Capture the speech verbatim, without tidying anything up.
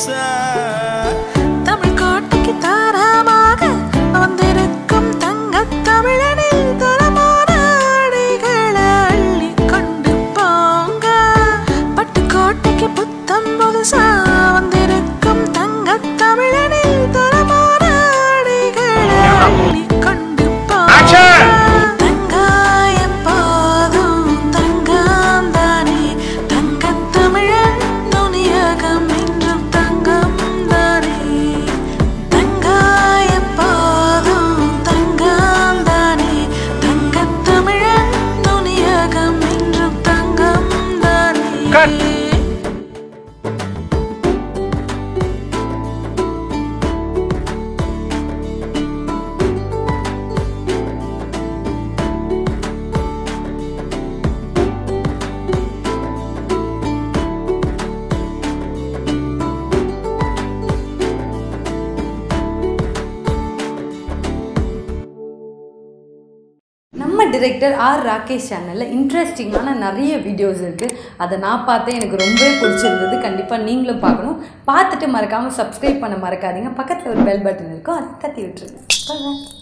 புதுசா தமிழ் கோட்டைக்கு தாராமாக வந்திருக்கும் தங்கத் தமிழனில் தரமான ஆடைகளை அள்ளி கொண்டு போங்க. பட்டுக்கோட்டைக்கு புத்தம் புதுசா வந்திருக்கும் தங்கத் தமிழனில் தரமான ஆடைகளை அள்ளி கொண்டு போங்க. தங்காயம் போதும் தங்காந்தானே தங்கத் தமிழன் நுனியகம் என்றும் தங்கம் தானே. தங்காயம் போதும் தங்காந்தானே தங்கத் தமிழன் நுனியகம் என்றும் தங்கம் தானே. நம்ம டிரெக்டர் ஆர் ராகேஷ் சேனலில் இன்ட்ரெஸ்டிங்கான நிறைய வீடியோஸ் இருக்குது. அதை நான் பார்த்தேன், எனக்கு ரொம்பவே பிடிச்சிருந்தது. கண்டிப்பாக நீங்களும் பார்க்கணும். பார்த்துட்டு மறக்காமல் சப்ஸ்கிரைப் பண்ண மறக்காதீங்க. பக்கத்தில் ஒரு பெல் பட்டன் இருக்கும், அதை தட்டி விட்டுருங்க.